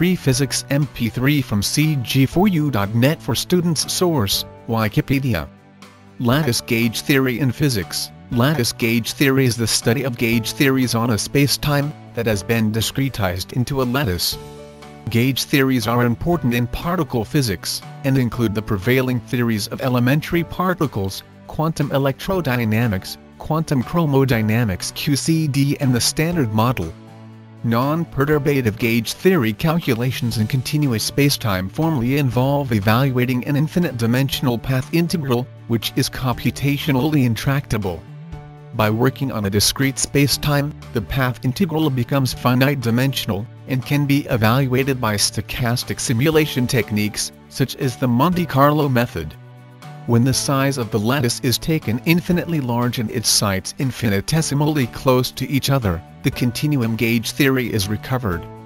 Free Physics MP3 from cg4u.net for students. Source: Wikipedia. Lattice gauge theory in physics. Lattice gauge theory is the study of gauge theories on a spacetime that has been discretized into a lattice. Gauge theories are important in particle physics, and include the prevailing theories of elementary particles, quantum electrodynamics, quantum chromodynamics (QCD), and the Standard Model. Non-perturbative gauge theory calculations in continuous spacetime formally involve evaluating an infinite-dimensional path integral, which is computationally intractable. By working on a discrete spacetime, the path integral becomes finite-dimensional, and can be evaluated by stochastic simulation techniques, such as the Monte Carlo method. When the size of the lattice is taken infinitely large and its sites infinitesimally close to each other, the continuum gauge theory is recovered.